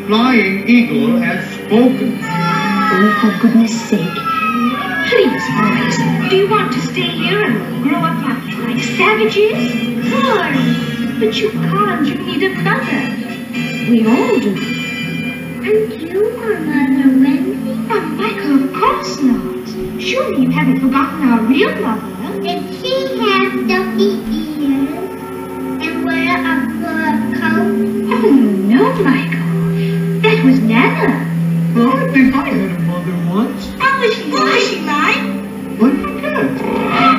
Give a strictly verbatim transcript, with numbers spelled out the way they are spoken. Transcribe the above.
Flying Eagle has spoken. Oh, for goodness sake. Please, boys, do you want to stay here and grow up like, like savages? Sure. But you can't. You need a mother. We all do. And you, our mother, Wendy? Oh, Michael, of course not. Surely you haven't forgotten our real mother. Did she have doggy ears and wear a fur coat? Oh, no, Michael. That was Nana. Well, I think I had a mother once. How was she? What was she like? I forget.